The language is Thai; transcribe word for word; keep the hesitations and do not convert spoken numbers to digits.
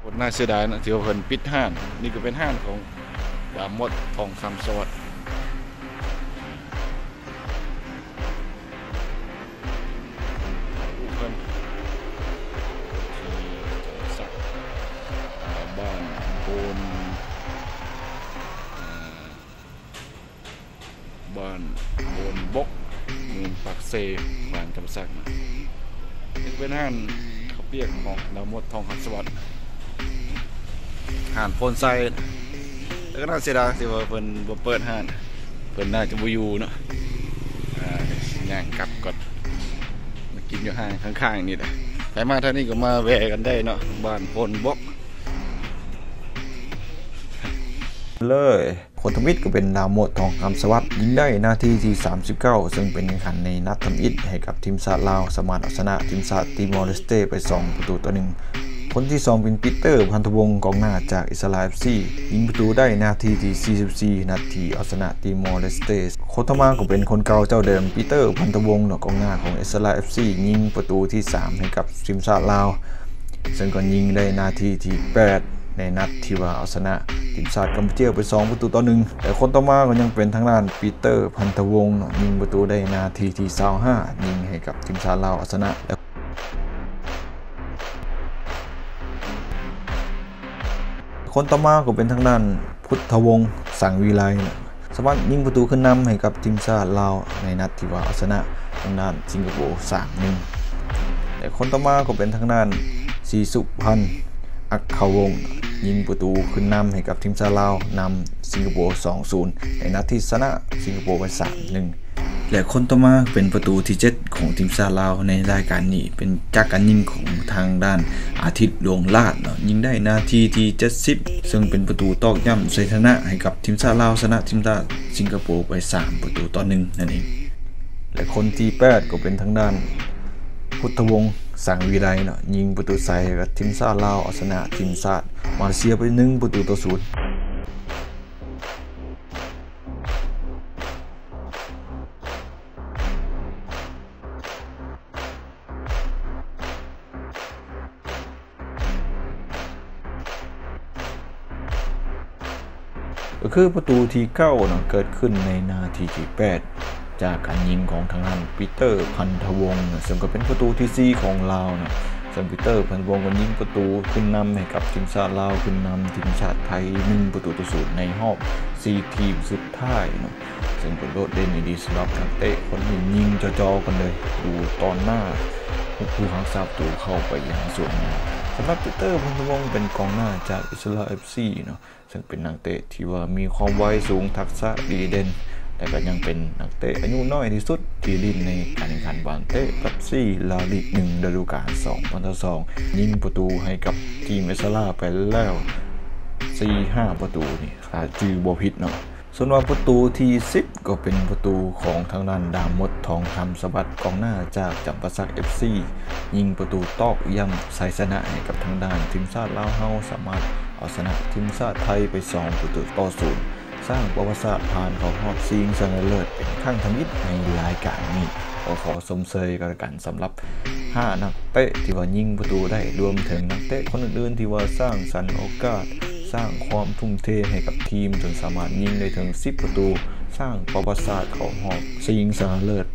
น่าเสียดายนะที่ว่าเพิ่นปิดห้างนี่ก็เป็นห้างของดามดทองคำสวัสดิ์เพิ่นที่สักบ้านโพนบ้านโพนบกเมืองปากเซบ้านจำสักนะนี่เป็นห้างเขาเปียกของดามดทองคำสวัสดิ์ห่านโพนไซแล้วก็น่าเสียดายที่ว่าเพิ่นบ่เปิดห้านเพิ่นน่าจะบ่อยู่เนาะอ่าย่างกลับก่อนมากินอยู่ห้างข้างๆนี่แหละใครมาท่านี้ก็มาแวะกันได้เนาะบ้านโพนบกเลยคนทำอิฐก็เป็นดาวมดทองคำสวัสดิ์ยิงได้นาทีที่สามสิบเก้าซึ่งเป็นการแข่งขันในนัดทำอิฐให้กับทีมชาติลาวสามารถเอาชนะทีมชาติติมอร์เลสเต้ไปสองประตูต่อหนึ่งคนที่สองเป็นปีเตอร์พันธวงศ์กองหน้าจากอิสราเอลซียิงประตูได้นาทีที่สี่สิบสี่นาทีเอาชนะติมอร์เลสเต้โคตมาก็เป็นคนเก่าเจ้าเดิมปีเตอร์พันธวงศ์กองหน้าของอิสราเอลซียิงประตูที่สามให้กับทีมชาติลาวซึ่งก็ยิงได้นาทีที่แปดในนัดที่ว่าเอาชนะทีมชาติกัมพูชาไปสองประตูต่อหนึ่งแต่คนต่อมาก็ยังเป็นทางด้านปีเตอร์พันธวงศ์ยิงประตูได้นาทีที่ยี่สิบห้ายิงให้กับทีมชาติลาวเอาชนะคนต่อมาก็เป็นทางด้านพุทธวงศ์สังวิไลสามารถยิงประตูขึ้นนำให้กับทีมชาติลาวในนัดที่ว่าเอาชนะทางด้านสิงคโปร์ สามหนึ่ง แต่คนต่อมาก็เป็นทางด้านศรีสุพรรณอัคขวงศ์ยิงประตูขึ้นนำให้กับทีมชาติลาวนำสิงคโปร์ สองศูนย์ ในนัดที่ชนะสิงคโปร์ไป สามหนึ่ง และคนต่อมาเป็นประตูที่เจ็ดของทีมชาติลาวในรายการนี้เป็นจากการยิงของทางด้านอาทิตย์ดวงลาดเนาะยิงได้นาทีที่เจ็ดสิบซึ่งเป็นประตูตอกย้ำชัยชนะให้กับทีมชาติลาวชนะทีมชาติสิงคโปร์ไปสามประตูต่อหนึ่งนั่นเองและคนที่แปดก็เป็นทางด้านพุทธวงศ์สังวิไลเนาะยิงประตูใส่กับทีมชาติลาวเอาชนะทีมชาติมาเลเซียไปหนึ่งประตูต่อศูนย์ก็คือประตูที่เก้าเนาะเกิดขึ้นในนาทีที่แปดจากการยิงของทางด้านปีเตอร์พันธวงศ์ซึ่งก็เป็นประตูที่สี่ของลาวนะซึ่งปีเตอร์พันธวงศ์ก็ยิงประตูขึ้นนำให้กับทีมชาติลาวขึ้นนำทีมชาติไทยหนึ่งประตูต่อศูนย์ในรอบสี่ทีมสุดท้ายเนาะซึ่งเป็นโดดเด่นดีสำหรับนักเตะคนนี้ยิงจ่อๆกันเลยดูตอนหน้าผู้หักษาประตูเข้าไปอย่างสวยงามสำหรับปีเตอร์พันธวงศ์เป็นกองหน้าจากอิสราเอลซีเนาะซึ่งเป็นนักเตะที่ว่ามีความไวสูงทักษะดีเด่นแต่ก็ยังเป็นนักเตะอายุน้อยที่สุดที่เล่นในการแข่งขันบางเตะกับซีลาลีกหนึ่งฤดูกาลสองพันสองยิงประตูให้กับทีมเอสลาไปแล้ว สี่ห้า ประตูนี่ถ้าจือบ่ผิดเนาะส่วนว่าประตูที่สิบก็เป็นประตูของทางด้านดามดทองคำสวัสดิ์กองหน้าจากจำปาสัก เอฟ ซี ยิงประตูตอกย้ำชัยชนะให้กับทางด้านทีมชาติลาวเฮาสามารถเอาชนะทีมชาติไทยไปสองประตูต่อศูนย์สร้างประวัติศาสตร์ผ่านเขาฮอดซิงชนะเลิศเป็นครั้งทำอิฐในรายการนี้ก็ขอสมเชยกันกันสำหรับห้านักเตะที่ว่ายิงประตูได้รวมถึงนักเตะคนอื่นๆที่ว่าสร้างสรรค์โอกาสสร้างความทุ่มเทให้กับทีมจนสามารถยิงได้ถึงสิบประตูสร้างประวัติศาสตร์ของฮอดซิงชนะเลิศ